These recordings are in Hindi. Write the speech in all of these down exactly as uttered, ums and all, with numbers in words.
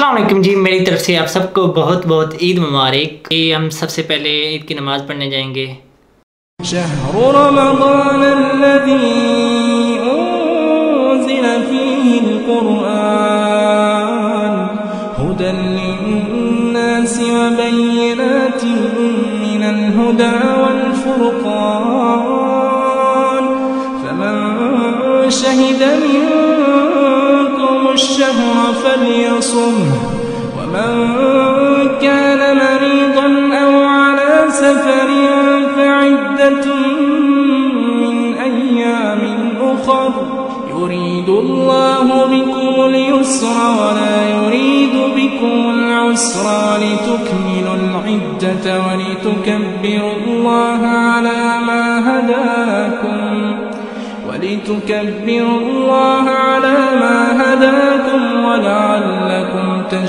अस्सलाम वालेकुम जी, मेरी तरफ से आप सबको बहुत बहुत ईद मुबारक। ये हम सबसे पहले ईद की नमाज़ पढ़ने जाएंगे। शहरु रमज़ान अल्लज़ी उन्ज़िल फ़ीहिल क़ुरआन हुदन लिन्नासि व बय्यिनातिन मिनल हुदा वल फ़ुरक़ान फ़मन शहिद الشهر فليصمه ومن كان مريضا أو على سفر فعدة من أيام أخر يريد الله بكم اليسر ولا يريد بكم العسر ولتكملوا العدة ولتكبروا الله على ما هداكم ولتكبروا الله على ما هداكم ولعلكم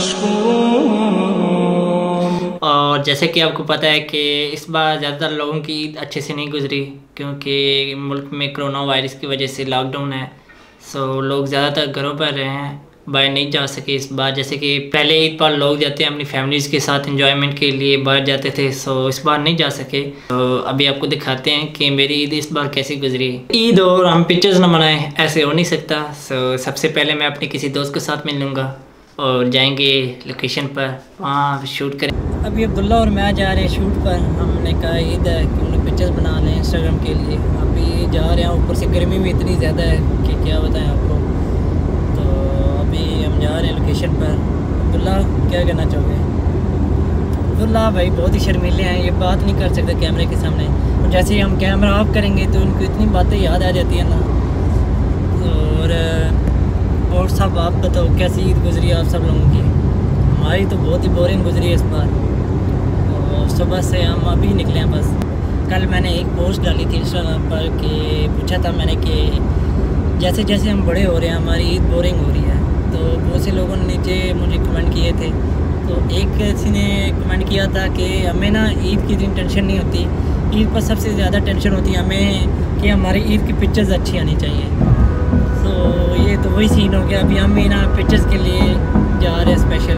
تشكرون। और जैसे कि आपको पता है कि इस बार ज़्यादातर लोगों की ईद अच्छे से नहीं गुजरी क्योंकि मुल्क में कोरोना वायरस की वजह से लॉकडाउन है। सो लोग ज़्यादातर घरों पर रहे हैं, बाहर नहीं जा सके इस बार। जैसे कि पहले ईद पर लोग जाते हैं अपनी फैमिलीज़ के साथ एंजॉयमेंट के लिए बाहर जाते थे, सो इस बार नहीं जा सके। तो अभी आपको दिखाते हैं कि मेरी ईद इस बार कैसी गुजरी। ईद और हम पिक्चर्स ना बनाएं, ऐसे हो नहीं सकता। सो सबसे पहले मैं अपने किसी दोस्त के साथ मिल लूँगा और जाएंगे लोकेशन पर, वहाँ शूट करें। अभी अब्दुल्ला और मैं जा रहे हैं शूट पर। हमने कहा ईद है कि उन्हें पिक्चर्स बना लें इंस्टाग्राम के लिए। अभी जा रहे हैं, ऊपर से गर्मी भी इतनी ज़्यादा है कि क्या बताएं आपको। तो अभी हम जा रहे हैं लोकेशन पर। अब्दुल्ला क्या कहना चाहोगे? अब्दुल्ला भाई बहुत ही शर्मीले हैं, ये बात नहीं कर सकते कैमरे के सामने। और जैसे ही हम कैमरा ऑफ करेंगे तो उनको इतनी बातें याद आ जाती है ना। और और सब आप बताओ कैसी ईद गुजरी आप सब लोगों की? हमारी तो बहुत ही बोरिंग गुजरी है इस बार। और सुबह से हम अभी निकले हैं बस। कल मैंने एक पोस्ट डाली थी इंस्टाग्राम पर कि पूछा था मैंने कि जैसे जैसे हम बड़े हो रहे हैं हमारी ईद बोरिंग हो रही है। तो बहुत से लोगों ने नीचे मुझे कमेंट किए थे। तो एक किसी ने कमेंट किया था कि हमें ना ईद की इतनी टेंशन नहीं होती, ईद पर सबसे ज़्यादा टेंशन होती है हमें कि हमारी ईद की पिक्चर्स अच्छी आनी चाहिए। तो ये तो वही सीन हो गया। अभी हम भी ना पिक्चर्स के लिए जा रहे हैं special.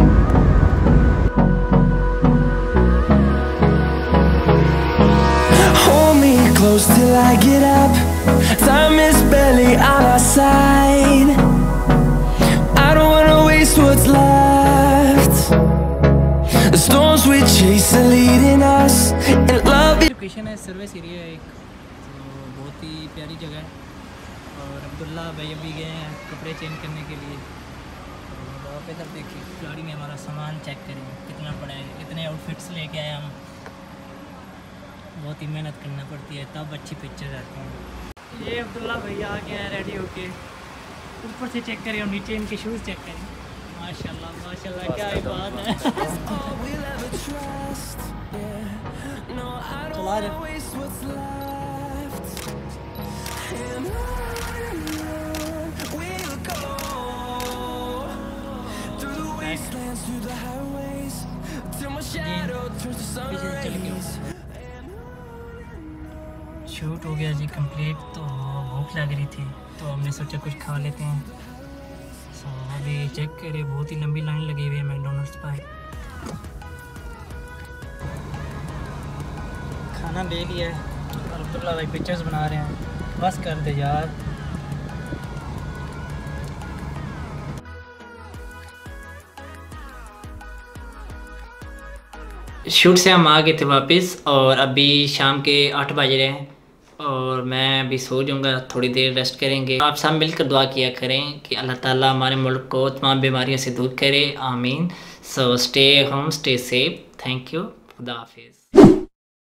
Hold me close till I get up. Time is barely on our side. I don't wanna waste what's left. The storms we chase are leading us, and love is location है सर्विस एरिया एक, तो बहुत ही प्यारी जगह है। और अब्दुल्ला भाई अभी गए हैं कपड़े चेंज करने के लिए। तो आप इधर देखिए गाड़ी में हमारा सामान चेक करें कितना पड़ा है। इतने आउटफिट्स लेके आए हम, बहुत ही मेहनत करना पड़ती है तब अच्छी पिक्चर आती है। ये अब्दुल्ला भैया आ गया है रेडी होके। ऊपर से चेक करें और नीचे इनके शूज़ चेक करें। माशाल्लाह माशाल्लाह क्या ही बात है। चला रहे शूट हो गया जी कंप्लीट। तो भूख लग रही थी तो हमने सोचा कुछ खा लेते हैं। सो अभी चेक करें बहुत ही लंबी लाइन लगी हुई है मैकडॉनल्ड्स पर। खाना ले लिया है और अब्दुल्ला भाई पिक्चर्स बना रहे हैं। बस कर दे यार। शूट से हम आ गए थे वापस और अभी शाम के आठ बज रहे हैं और मैं अभी सो जाऊँगा, थोड़ी देर रेस्ट करेंगे। आप सब मिलकर दुआ किया करें कि अल्लाह ताला हमारे मुल्क को तमाम बीमारियों से दूर करे, आमीन। So stay home, stay safe. Thank you, खुदा हाफिज़।